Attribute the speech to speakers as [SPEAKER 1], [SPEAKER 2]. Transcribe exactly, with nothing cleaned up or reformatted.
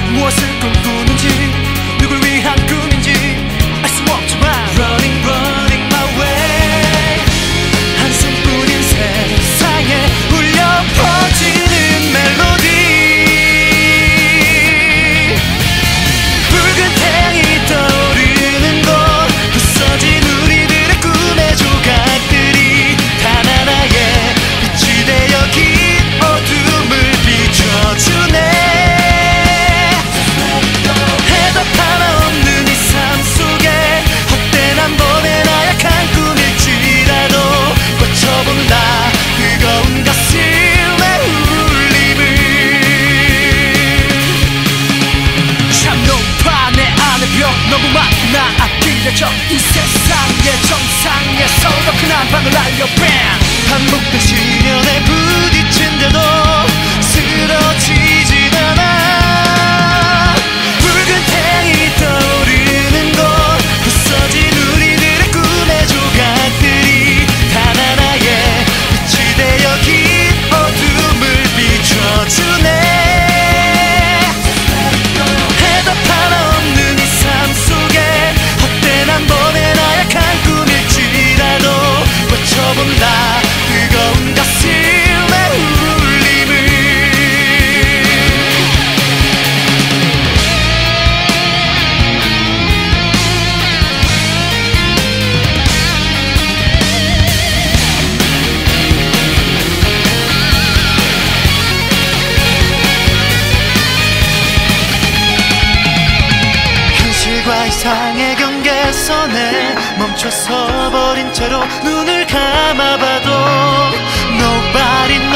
[SPEAKER 1] 무엇을 꿈꾸는지 누굴 위한 꿈인지 알 수 없지만 Running running my way 한숨뿐인 세상에 울려 퍼지는 멜로디 붉은 태양이 떠오르는 곳 부서진 우리들의 꿈의 조각들이 하나하나의 빛이 되어 긴 어둠을 비춰주네 나 앞길에 저 이 세상의 정상에서 더 큰 한방을 날려 BAM! 반복된 시련에 부딪힌데도 쓰러지진 않아 붉은 태양이 떠오르는 곳 부서진 우리들의 꿈의 조각들이 하나하나의 빛이 되어 긴 어둠을 비춰주네 나 뜨거운 가슴의 울림을 현실과 이상의 경계선에 멈춰서 버린 채로 눈을 감아봐도 Nobody